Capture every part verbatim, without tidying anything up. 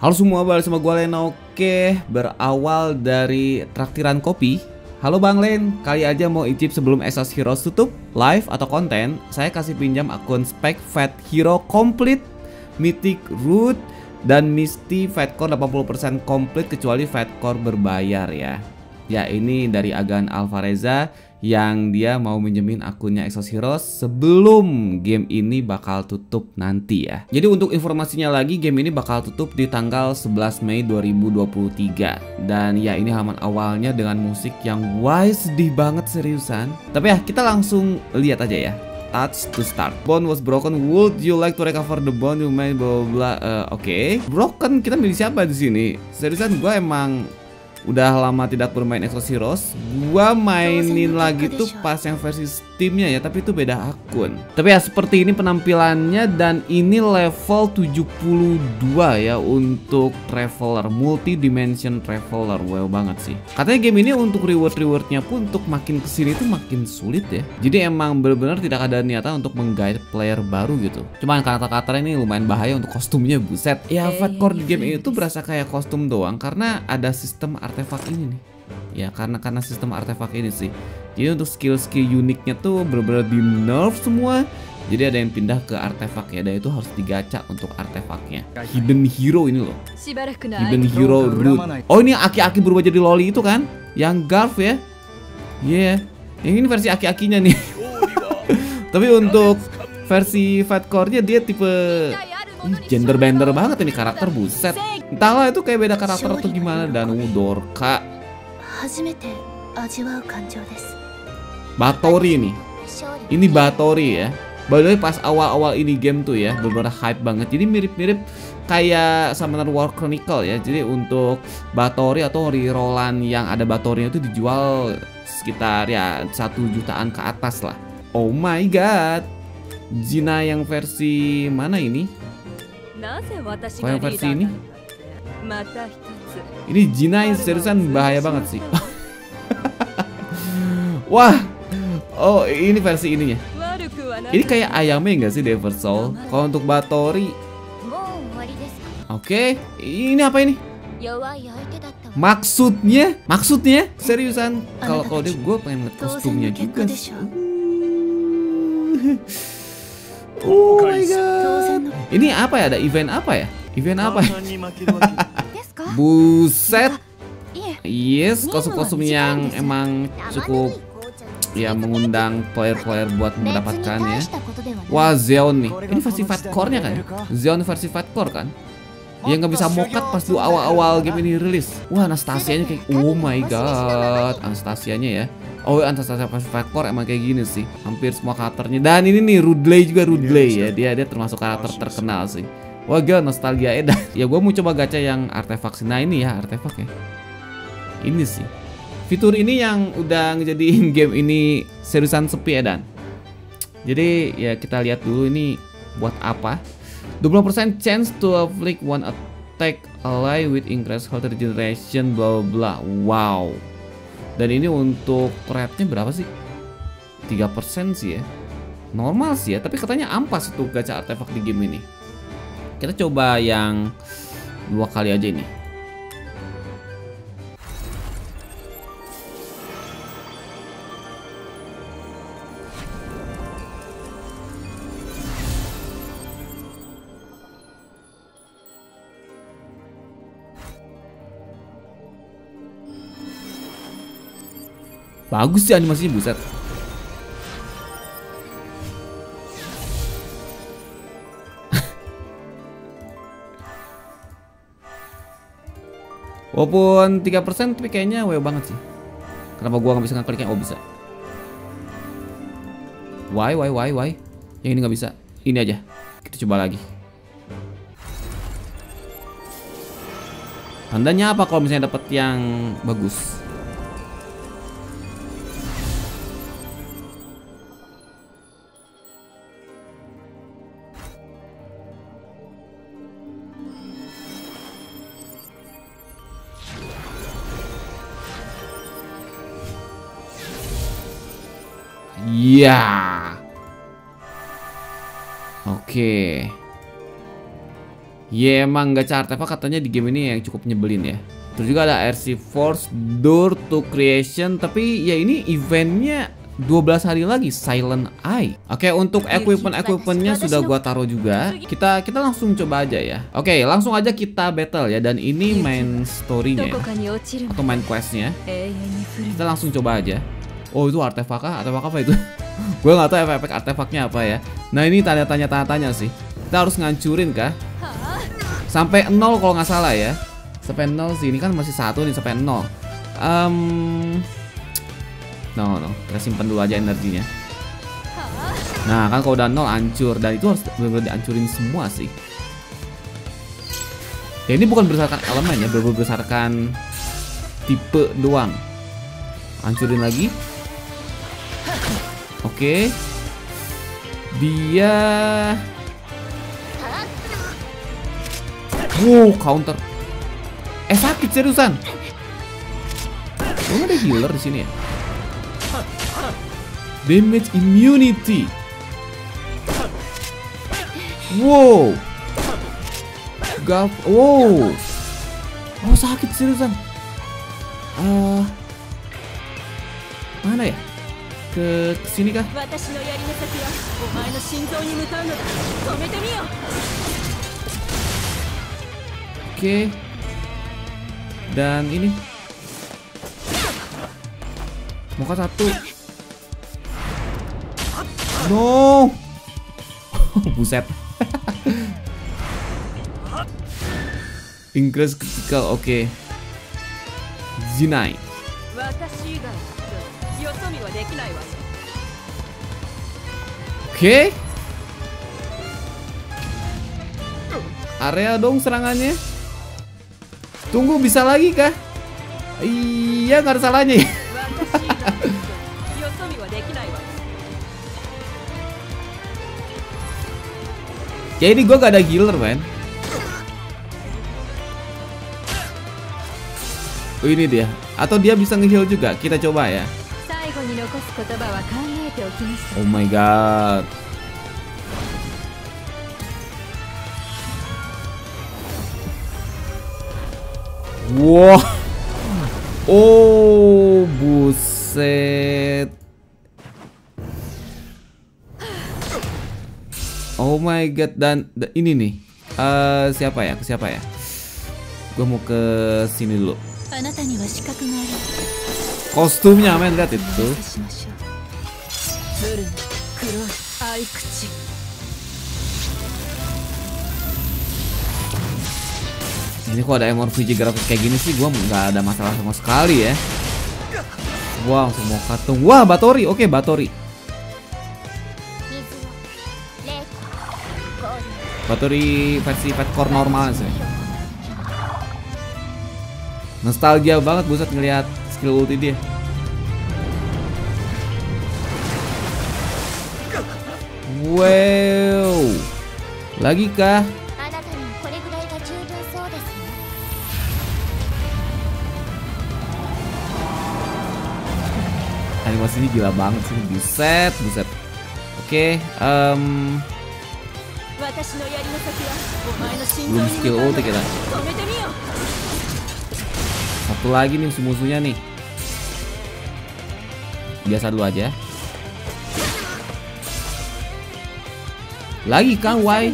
Halo semua, balik sama gue Len. Oke, berawal dari traktiran kopi. Halo Bang Len, kali aja mau icip sebelum Exos Heroes tutup live atau konten. Saya kasih pinjam akun Spec Fat Hero Complete, Mythic Root, dan Misty Fatcore delapan puluh persen komplit kecuali Fatcore berbayar ya. Ya ini dari Agan Alvareza yang dia mau minjemin akunnya Exos Heroes sebelum game ini bakal tutup nanti ya. Jadi untuk informasinya lagi, game ini bakal tutup di tanggal sebelas Mei dua ribu dua puluh tiga. Dan ya ini halaman awalnya dengan musik yang wah sedih banget seriusan. Tapi ya kita langsung lihat aja ya. Touch to start. Bond was broken. Would you like to recover the bond you made? Blah blah. Uh, Oke. Okay. Broken. Kita milih siapa di sini? Seriusan gue emang udah lama tidak bermain Exos Heroes. Gua mainin lagi tuh pas yang versi Steamnya ya, tapi itu beda akun. Tapi ya seperti ini penampilannya, dan ini level tujuh puluh dua ya untuk Traveler, multi dimension Traveler. Wow banget sih. Katanya game ini untuk reward-rewardnya pun untuk makin kesini tuh makin sulit ya. Jadi emang bener-bener tidak ada niatan untuk meng-guide player baru gitu. Cuman karakter-karakternya ini lumayan bahaya untuk kostumnya, buset. Ya Fatcore di game ini tuh berasa kayak kostum doang karena ada sistem artefak ini nih. Ya karena karena sistem artefak ini sih. Jadi untuk skill-skill uniknya tuh bener-bener di nerf semua. Jadi ada yang pindah ke artefak ya, dan itu harus digacha untuk artefaknya. Hidden Hero ini loh. Hidden Hero Root. Oh ini aki-aki berubah jadi loli itu kan? Yang Garf ya. Iya yeah. Yang ini versi aki-akinya nih. Tapi untuk versi Fatcore-nya dia tipe gender bender banget ini karakter, buset. Entahlah itu kayak beda karakter atau gimana. Dan Dorka Batori nih. Ini Batori ya. By the way pas awal-awal ini game tuh ya bener-bener hype banget. Jadi mirip-mirip kayak Summoner War Chronicle ya. Jadi untuk Batori atau rerollan yang ada Batorinya itu dijual sekitar ya satu jutaan ke atas lah. Oh my god. Gina yang versi mana ini? Oh yang versi ini? Ini Gina seriusan bahaya banget sih. Wah. Oh ini versi ininya. Ini kayak ayamnya enggak sih, Devil Soul? Kalau untuk Batori. Oke, ini apa ini? Maksudnya? Maksudnya? Seriusan? Kalau kalau dia gue pengen lihat kostumnya juga sih. Oh my god. Ini apa ya? Ada event apa ya? Event apa ya? Buset. Yes, kostum-kostum yang emang cukup ya mengundang player-player buat mendapatkannya. Wah, Zeon nih. Ini versi Fatcore-nya kan? Zeon versi Fatcore kan? Yang nggak bisa mokat pas di awal-awal game ini rilis. Wah, Anastasia-nya kayak oh my god, Anastasia-nya ya. Oh, Anastasia versi Fatcore emang kayak gini sih. Hampir semua karakternya. Dan ini nih Rudley juga Rudley ya. Dia dia termasuk karakter terkenal sih. Wah, gila nostalgia edan. Ya gue mau coba gacha yang artefak sih. Nah ini ya artefak ya. Ini sih. Fitur ini yang udah ngejadiin game ini seriusan sepi edan. Jadi ya kita lihat dulu ini buat apa. dua puluh persen chance to afflict one attack ally with increased health regeneration bla bla. Wow. Dan ini untuk rate-nya berapa sih? tiga persen sih ya. Normal sih ya, tapi katanya ampas untuk gacha artefak di game ini. Kita coba yang dua kali aja ini. Bagus sih animasinya, buset. Walaupun tiga persen tapi kayaknya wow banget sih. Kenapa gua nggak bisa ngekliknya? Oh bisa. Why why why why? Yang ini nggak bisa. Ini aja. Kita coba lagi. Tandanya apa kalau misalnya dapat yang bagus? Ya. Oke. Ya emang gacha artefak katanya di game ini yang cukup nyebelin ya. Terus juga ada R C Force Door to Creation, tapi ya ini eventnya dua belas hari lagi, Silent Eye. Oke, untuk equipment-equipmentnya sudah gua taruh juga. Kita kita langsung coba aja ya. Oke, langsung aja kita battle ya. Dan ini main story-nya ya, atau main quest-nya. Kita langsung coba aja. Oh, itu artefak kah? Artefak apa itu? Gue nggak tahu efek-efek artefaknya apa ya. Nah, ini tanda tanya tanda tanya sih. Kita harus ngancurin kah? Sampai nol kalau nggak salah ya. Sampai nol sih. Ini kan masih satu nih sampai nol. Um, no, no. Kita simpan dulu aja energinya. Nah, kan kalau udah nol hancur. Dan itu harus benar-benar dihancurin semua sih. Ya, ini bukan berdasarkan elemen ya, benar-benar berdasarkan tipe doang. Hancurin lagi. Oke. Dia wow, counter. Eh, sakit seriusan. Oh, ada healer di sini ya. Damage immunity. Wow. Gaf. Wow. Oh, sakit seriusan. Uh, mana ya? Ke sini kah? Oke. Dan ini. Mau ke satu. No. Buset. Increase critical, oke. Okay. Zinai. Oke. Okay. Area dong serangannya. Tunggu, bisa lagi kah? Iya, nggak ada salahnya ya. Ya ini gue gak ada healer, man. Oh, ini dia. Atau dia bisa nge-heal juga. Kita coba ya. Oh my god. Wow. Oh, buset. Oh my god. Dan ini nih. Uh, siapa ya? Ke siapa ya? Gue mau ke sini dulu. Kostumnya, men, lihat itu. Ini kok ada M R P G grafis kayak gini sih, gua nggak ada masalah sama sekali ya. Wow, semua katung. Wah, Batori. Oke, Batori. Batori versi fatcore normal sih. Nostalgia banget buset ngelihat skill ulti dia. Wow. Lagi kah? Animasinya gila banget sih, buset, buset. Oke, um, belum skill ulti kita. Satu lagi nih musuh-musuhnya nih. Biasa dulu aja. Lagi kan, why?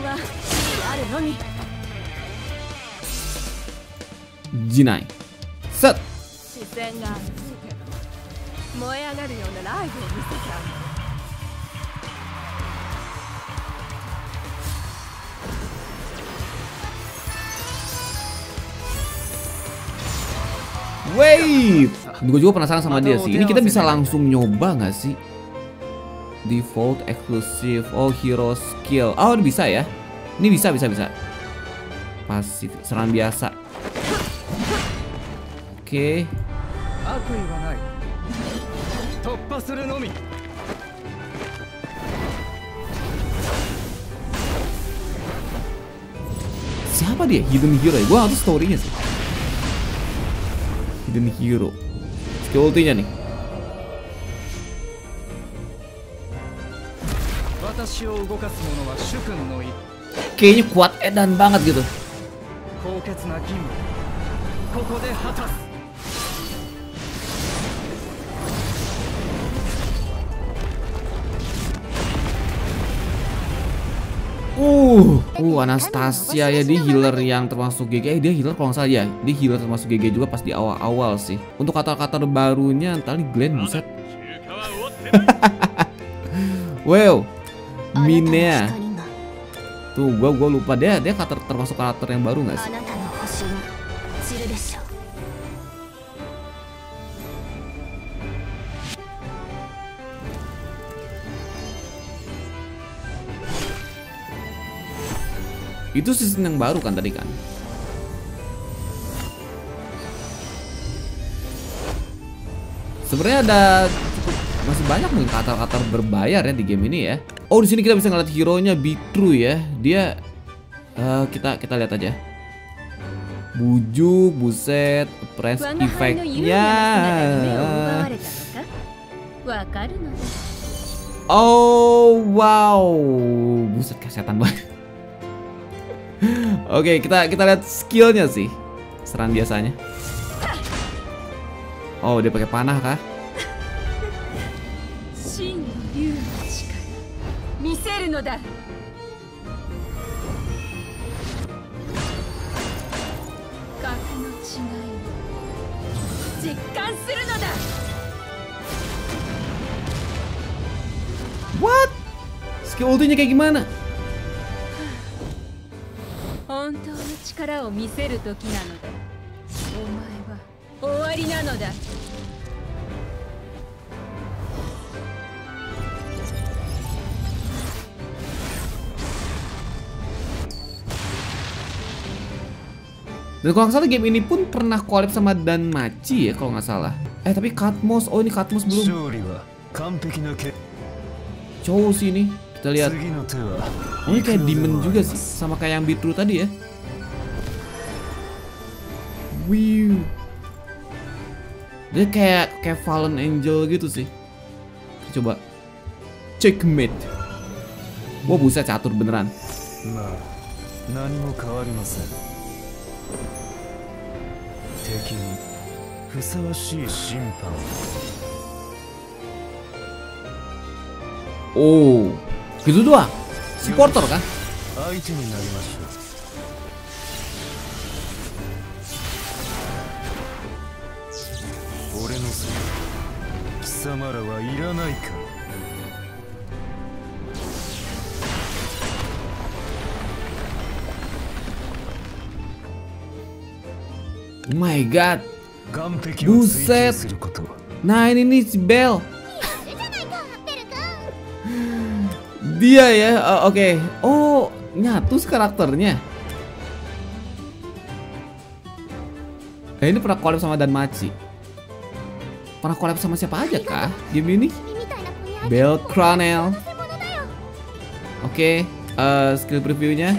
Jinai. Set. Wait, gue juga penasaran sama dia sih. Ini kita bisa langsung nyoba nggak sih? Default exclusive, oh hero skill. Oh, bisa ya? Ini bisa, bisa, bisa. Pasif, serangan biasa. Oke. Okay. Siapa dia? Hidden hero ya? Gue nggak tahu story-nya sih. Hidden hero. Skill ultinya nih. kayaknya kuat edan banget gitu. Uh, uh Anastasia ya, dia healer yang termasuk G G. Eh, dia healer kalau nggak salah ya. Dia healer termasuk G G juga pas di awal-awal sih. Untuk kata-kata barunya tadi Glenn, buset. Wow, Minea. Tuh, gua gua lupa dia dia karakter termasuk karakter yang baru nggak sih? Itu season yang baru kan tadi kan? Sebenarnya ada cukup masih banyak mungkin kata-kata berbayar ya di game ini ya. Oh, di sini kita bisa ngeliat hero-nya Bitru ya. Dia uh, kita kita lihat aja. Bujuk, buset, press effect-nya. Oh, wow. Buset, kesehatan banget. Oke, kita kita lihat skillnya sih. Serangan biasanya. Oh, dia pakai panah kah? What? Skill ultinya kayak gimana? 本当の力を見せる時なのだ。お前は終わりなのだ。 Dan kalau nggak salah game ini pun pernah collab sama Danmachi ya kalau nggak salah. Eh tapi Katmos, oh ini Katmos belum. Cowok sih ini, kita lihat. Oh ini kayak demon juga sih, sama kayak yang Bitru tadi ya. Wow. Dia kayak kayak Fallen Angel gitu sih. Coba checkmate. Wah buset, catur beneran. Oh, gitu doang. Supporter kan? Oh my god. Buset. Nah ini nih si Bell. Dia ya, uh, oke. Okay. Oh, nyatu karakternya. Eh, ini pernah collab sama Danmachi. Pernah collab sama siapa aja kah game ini? Bell Cronel. Oke, okay, uh, skill previewnya.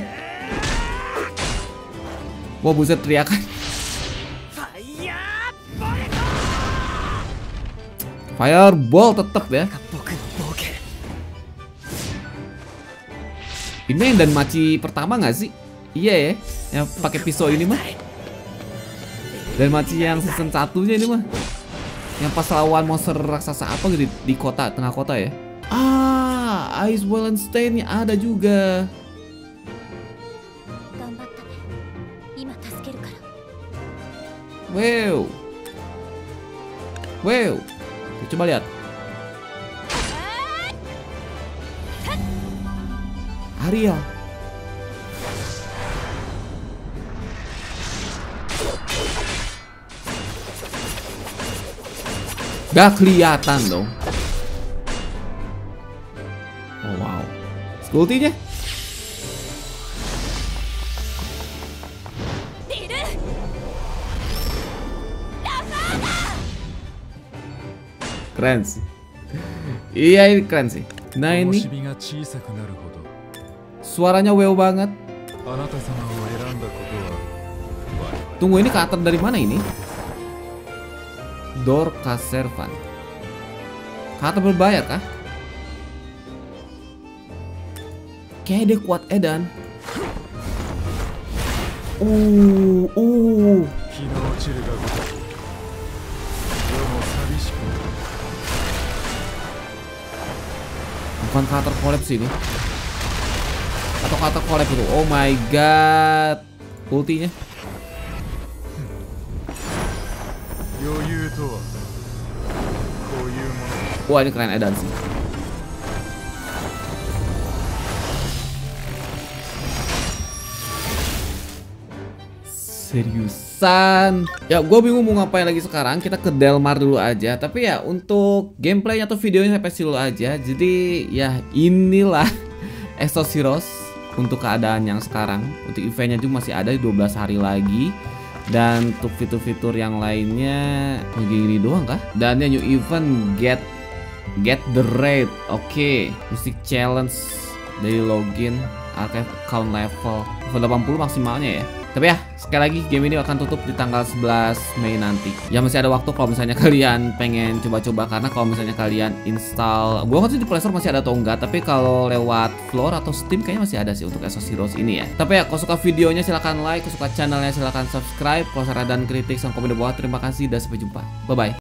Wah buset, teriakan. Fireball tetep ya. Ini yang Danmachi pertama nggak sih? Iya ya, yang pakai pisau ini mah. Danmachi yang season satunya ini mah, yang pas lawan monster raksasa apa gitu di kota, tengah kota ya. Ah, Ice Wallenstein ada juga. Wow, wow, coba lihat. Ariel. Gak kelihatan dong. Oh wow. Ultinya. Keren sih. Iya ini keren sih. Nah ini suaranya wow banget. Tunggu, ini karakter dari mana ini? Dorka Servan. Karakter berbayar kah? Kayaknya dia kuat edan. Uh, uh. Bukan karakter collab sih ini. Atau karakter collab itu. Oh my god. Ultinya. Wah, ini keren edan sih. Seriusan. Ya, gue bingung mau ngapain lagi sekarang. Kita ke Delmar dulu aja. Tapi ya, untuk gameplaynya atau videonya sampai situ aja. Jadi ya inilah Exos Heroes untuk keadaan yang sekarang. Untuk eventnya juga masih ada di dua belas hari lagi. Dan untuk fitur-fitur yang lainnya begini doang kah? Dan yang new event get get the raid. Oke, okay. Mystic challenge dari login, archive account level level delapan puluh maksimalnya ya. Tapi ya, sekali lagi game ini akan tutup di tanggal sebelas Mei nanti. Ya masih ada waktu kalau misalnya kalian pengen coba-coba, karena kalau misalnya kalian install, gua nggak tahu di Play Store masih ada atau enggak, tapi kalau lewat Floor atau Steam kayaknya masih ada sih untuk Exos Heroes ini ya. Tapi ya, kalau suka videonya silahkan like, kalau suka channelnya silahkan subscribe. Kalau saran dan kritik sama komen di bawah, terima kasih dan sampai jumpa. Bye bye.